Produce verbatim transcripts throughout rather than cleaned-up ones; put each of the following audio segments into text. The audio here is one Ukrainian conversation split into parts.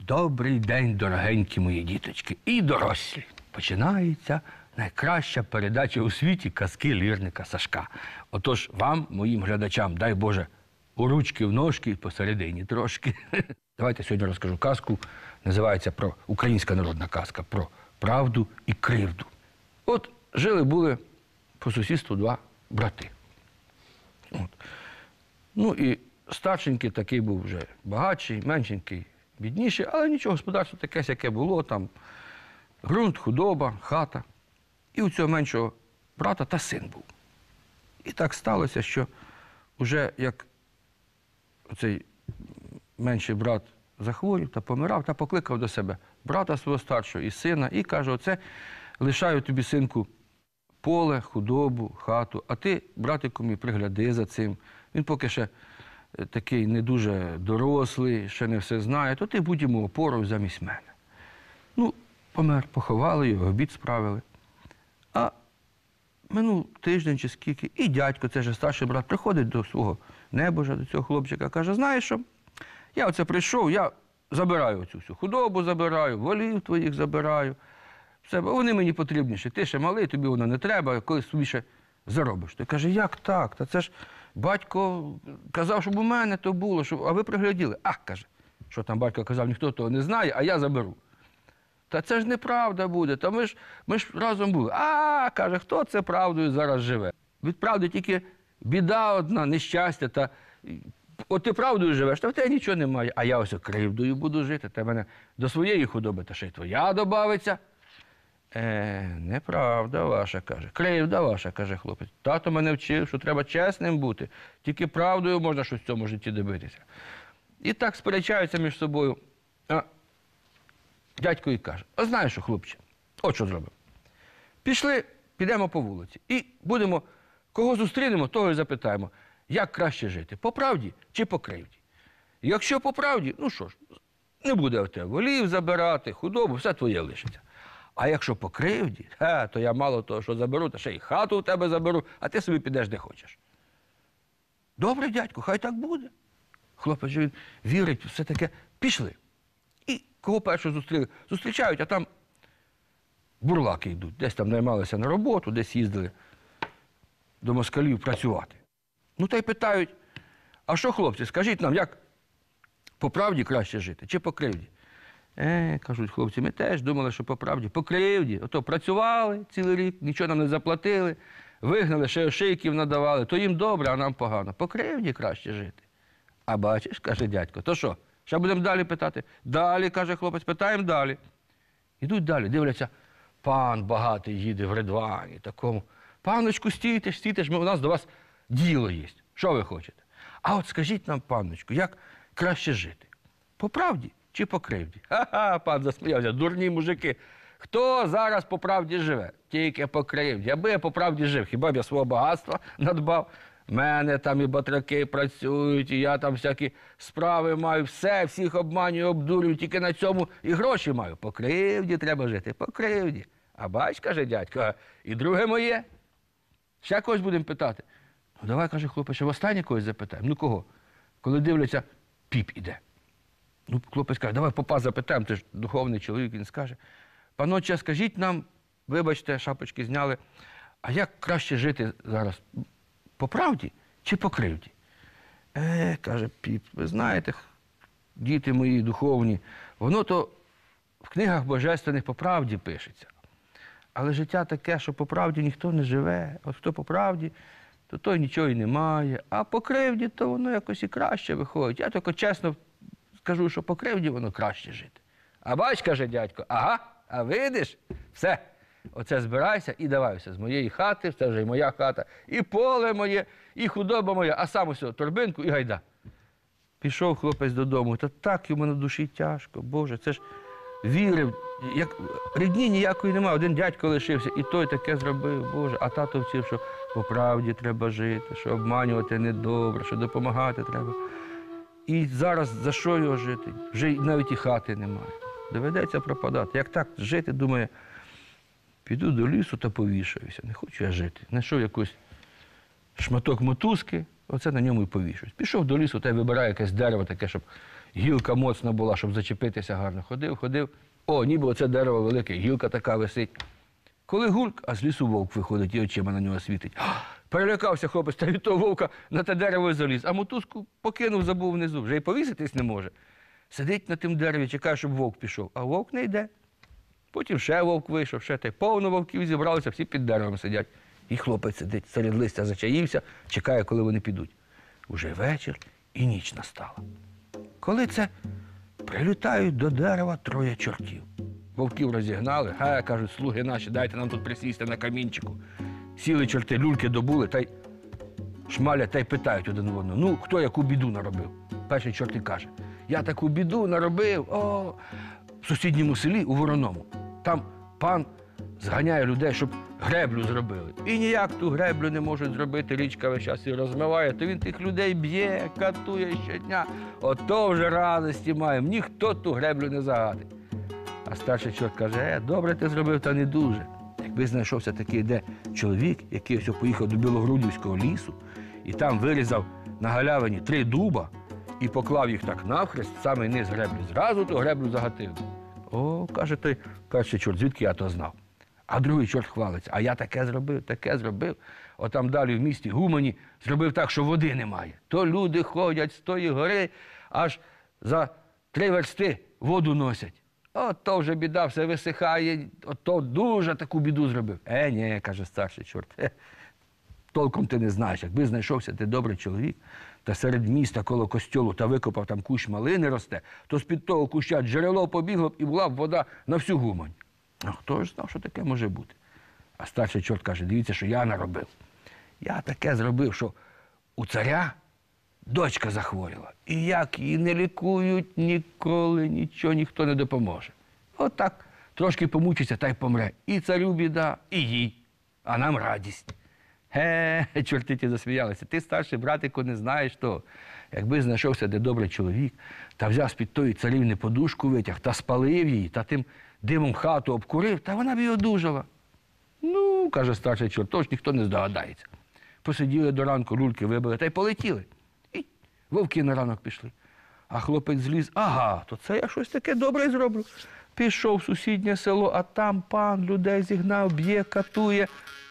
Добрий день, дорогенькі мої діточки і дорослі. Починається найкраща передача у світі казки лірника Сашка. Отож вам, моїм глядачам, дай Боже, у ручки, в ножки і посередині трошки. Давайте сьогодні розкажу казку, називається про українська народна казка, про правду і кривду. От жили-були по сусідству два брати. От. Ну і старшенький такий був вже багатший, меншенький бідніший, але нічого, господарство таке, яке було, там ґрунт, худоба, хата. І у цього меншого брата та син був. І так сталося, що вже як цей менший брат захворів та помирав, та покликав до себе брата свого старшого і сина, і каже: оце лишаю тобі, синку, поле, худобу, хату, а ти, братику мій, пригляди за цим. Він поки ще такий не дуже дорослий, ще не все знає, то ти будь йому опорою замість мене. Ну, помер, поховали його, обід справили. А минув тиждень чи скільки, і дядько, це ж старший брат, приходить до свого небожа, до цього хлопчика, каже: знаєш що, я оце прийшов, я забираю оцю всю худобу, забираю, волів твоїх забираю. Все, вони мені потрібніші, ти ще малий, тобі воно не треба, колись собі ще заробиш. Той каже: як так? Та це ж батько казав, щоб у мене то було, щоб... а ви пригляділи. А, каже, що там батько казав, ніхто того не знає, а я заберу. Та це ж неправда буде, та ми ж, ми ж разом були. А, каже, хто це правдою зараз живе? Від правди тільки біда одна, нещастя, та от ти правдою живеш, та в тебе нічого немає. А я ось кривдою буду жити, та мене до своєї худоби, та ще й твоя добавиться. Е, неправда ваша, каже. Кривда ваша, каже хлопець. Тато мене вчив, що треба чесним бути. Тільки правдою можна щось в цьому житті добитися. І так сперечаються між собою. А дядько і каже: а знаєш що, хлопче, от що зробимо. Пішли, підемо по вулиці і будемо, кого зустрінемо, того і запитаємо, як краще жити, по правді чи по кривді. Якщо по правді, ну що ж, не буде в тебе волів забирати, худобу, все твоє лишиться. А якщо по кривді, ха, то я мало того, що заберу, та ще й хату у тебе заберу, а ти собі підеш де хочеш. Добре, дядько, хай так буде. Хлопець, він вірить, все таке. Пішли. І кого першого зустріли? Зустрічають, а там бурлаки йдуть. Десь там наймалися на роботу, десь їздили до москалів працювати. Ну та й питають: а що, хлопці, скажіть нам, як по правді краще жити, чи по кривді? Е, кажуть хлопці, ми теж думали, що по правді, по кривді. Ото працювали цілий рік, нічого нам не заплатили, вигнали, ще ошейків надавали, то їм добре, а нам погано. По кривді краще жити. А бачиш, каже дядько, то що, ще будемо далі питати? Далі, каже хлопець, питаємо далі. Ідуть далі, дивляться, пан багатий їде в ридвані такому. Панночку, стійте ж, стійте ж, у нас до вас діло є. Що ви хочете? А от скажіть нам, панночку, як краще жити? По правді чи по кривді? Ха-ха, пан засміявся, дурні мужики. Хто зараз по правді живе? Тільки по кривді. Аби я по правді жив, хіба б я свого багатства надбав? Мене там і батраки працюють, і я там всякі справи маю, все, всіх обманюю, обдурюю, тільки на цьому і гроші маю. По кривді треба жити, по кривді. А бач, каже дядько, і друге моє. Ще когось будемо питати. Ну давай, каже хлопець, ще востаннє когось запитаємо. Ну кого? Коли дивляться, піп іде. Ну, хлопець каже: давай попа запитаємо, ти ж духовний чоловік, він скаже: паноче, скажіть нам, вибачте, шапочки зняли, а як краще жити зараз? По правді чи по кривді? Е, каже піп, ви знаєте, діти мої духовні, воно то в книгах божественних по правді пишеться. Але життя таке, що по правді ніхто не живе. От хто по правді, то той нічого і не має. А по кривді, то воно якось і краще виходить. Я тільки чесно скажу, що по кривді воно краще жити. А бач, каже дядько, ага, а видиш? Все, оце збирайся і давай все з моєї хати, це вже і моя хата, і поле моє, і худоба моя, а сам ось торбинку і гайда. Пішов хлопець додому, та так йому на душі тяжко, Боже, це ж вірив, як рідні ніякої немає, один дядько лишився, і той таке зробив, Боже, а тато вчив, що по правді треба жити, що обманювати недобре, що допомагати треба. І зараз за що його жити? Вже навіть і хати немає. Доведеться пропадати. Як так жити, думає, піду до лісу та повішаюся. Не хочу я жити. Знайшов якийсь шматок мотузки, оце на ньому і повішуюсь. Пішов до лісу та й вибирає якесь дерево таке, щоб гілка моцна була, щоб зачепитися гарно. Ходив, ходив. О, ніби оце дерево велике, гілка така висить. Коли гульк, а з лісу вовк виходить і очима на нього світить. Перелякався хлопець, та від того вовка на те дерево і заліз. А мотузку покинув, забув внизу. Вже і повіситись не може. Сидить на тим дереві, чекає, щоб вовк пішов. А вовк не йде. Потім ще вовк вийшов, ще те. Повно вовків зібралися, всі під деревом сидять. І хлопець сидить, серед листя зачаївся, чекає, коли вони підуть. Уже вечір і ніч настала. Коли це прилітають до дерева троє чортів. Вовків розігнали, га, кажуть, слуги наші, дайте нам тут присісти на камінчику. Сіли чорти, люльки добули, та й шмалять, та й питають один одного, ну, хто яку біду наробив? Перший чорт і каже, я таку біду наробив, о, в сусідньому селі, у Вороному. Там пан зганяє людей, щоб греблю зробили. І ніяк ту греблю не можуть зробити, річка весь час і розмиває, то він тих людей б'є, катує щодня. Ото вже радості має, ніхто ту греблю не загадить. А старший чорт каже, е, добре ти зробив, та не дуже. Якби знайшовся такий, де чоловік, який ось поїхав до Білогрудівського лісу, і там вирізав на галявині три дуба і поклав їх так навхрест, самий низ греблі, зразу ту греблю загатив. О, каже той перший чорт, звідки я то знав? А другий чорт хвалиться, а я таке зробив, таке зробив. Отам далі в місті Гумані зробив так, що води немає. То люди ходять з тої гори, аж за три версти воду носять. Ото вже біда, все висихає, ото дуже таку біду зробив. Е, ні, каже старший чорт, е, толком ти не знаєш. Якби знайшовся ти добрий чоловік, та серед міста коло костьолу та викопав там кущ малини росте, то з-під того куща джерело побігло б і була б вода на всю Гумань. А хто ж знав, що таке може бути? А старший чорт каже, дивіться, що я наробив. Я таке зробив, що у царя дочка захворіла. І як її не лікують, ніколи нічого ніхто не допоможе. Отак трошки помучиться та й помре. І царю біда, і їй, а нам радість. Ге, чорти ті засміялися. Ти, старший братику, не знаєш того. Якби знайшовся де добрий чоловік, та взяв з-під тої царівни подушку витяг, та спалив її, та тим димом хату обкурив, та вона б і одужала. Ну, каже старший чорт, то ж ніхто не здогадається. Посиділи до ранку, люльки вибили, та й полетіли. І вовки на ранок пішли. А хлопець зліз, ага, то це я щось таке добре зроблю. Пішов в сусіднє село, а там пан людей зігнав, б'є, катує.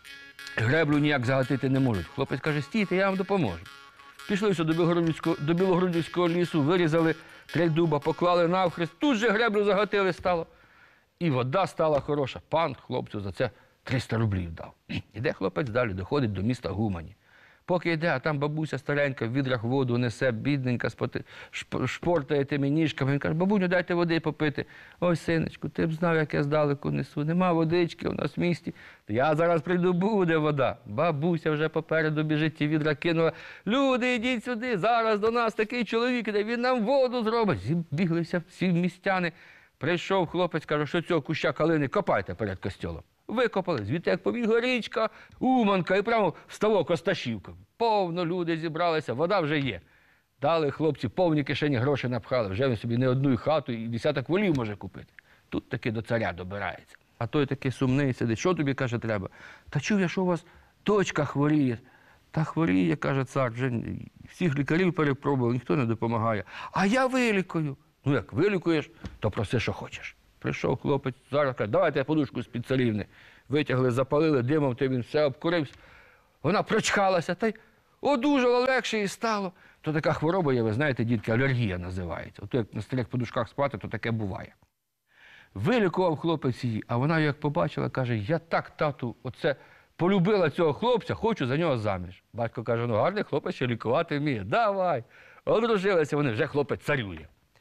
Греблю ніяк загатити не можуть. Хлопець каже, стійте, я вам допоможу. Пішли все до Білогрудівського, до Білогрудівського лісу, вирізали три дуба, поклали навхрест, тут же греблю загатили стало. І вода стала хороша. Пан хлопцю за це триста рублів дав. Іде хлопець далі, доходить до міста Гумані. Поки йде, а там бабуся старенька в відрах воду несе, бідненька, споти... шпортає тими ніжками. Він каже, бабуню, дайте води попити. Ой, синочку, ти б знав, як я здалеку несу. Нема водички у нас в місті. Я зараз прийду, буде вода. Бабуся вже попереду біжить, ті відра кинула. Люди, йдіть сюди, зараз до нас такий чоловік іде, він нам воду зробить. Зібіглися всі містяни. Прийшов хлопець, каже, що цього куща калини копайте перед костьолом. Викопали, звідти як побігла річка, Уманка і прямо в ставок Осташівка. Повно люди зібралися, вода вже є. Дали хлопці, повні кишені гроші напхали, вже він собі не одну хату і десяток волів може купити. Тут таки до царя добирається. А той такий сумний сидить, що тобі, каже, треба? Та чув я, що у вас дочка хворіє. Та хворіє, каже цар, вже всіх лікарів перепробував, ніхто не допомагає. А я вилікую. Ну як вилікуєш, то проси, що хочеш. Прийшов хлопець, зараз каже, давайте я подушку з-під царівни. Витягли, запалили, димом, то він все обкурився. Вона прочхалася, та й одужала, легше їй стало. То така хвороба є, ви знаєте, дітки, алергія називається. Ото як на старих подушках спати, то таке буває. Вилікував хлопець її, а вона як побачила, каже, я так, тату, оце полюбила цього хлопця, хочу за нього заміж. Батько каже, ну гарний хлопець ще лікувати вміє. Давай. Одружилися вони, вже хлопець царює.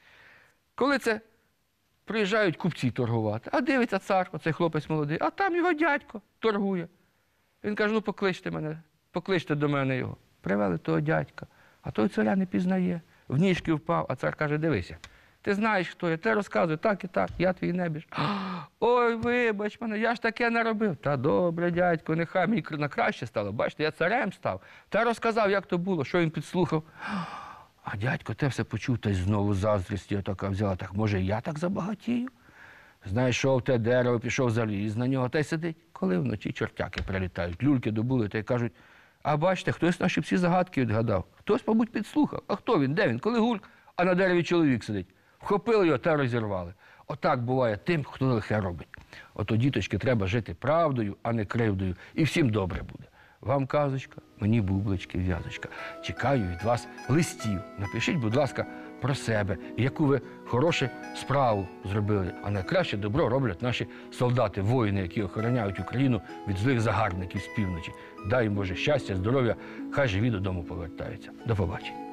Коли це приїжджають купці торгувати, а дивиться цар, оцей хлопець молодий, а там його дядько торгує. Він каже, ну покличте мене, покличте до мене його. Привели того дядька, а той царя не пізнає, в ніжки впав, а цар каже, дивися, ти знаєш, хто я, ти розказуй, так і так, я твій небіж. Ой, вибач мене, я ж таке не робив. Та добре, дядько, нехай мені на краще стало, бачите, я царем став. Та розказав, як то було, що він підслухав. А дядько те все почув, та й знову заздрісті отака взяла. Так може я так забагатію? Знайшов те дерево, пішов заліз на нього, та й сидить. Коли вночі чортяки прилітають, люльки добули, та й кажуть, а бачите, хтось наші всі загадки відгадав. Хтось, мабуть, підслухав. А хто він, де він, коли гульк? а на дереві чоловік сидить. Вхопили його та розірвали. Отак буває тим, хто лихе робить. Ото, діточки, треба жити правдою, а не кривдою. І всім добре буде. Вам казочка, мені бублички, в'язочка. Чекаю від вас листів. Напишіть, будь ласка, про себе, яку ви хорошу справу зробили. А найкраще добро роблять наші солдати, воїни, які охороняють Україну від злих загарбників з півночі. Дай їм Боже щастя, здоров'я, хай живі додому повертаються. До побачення.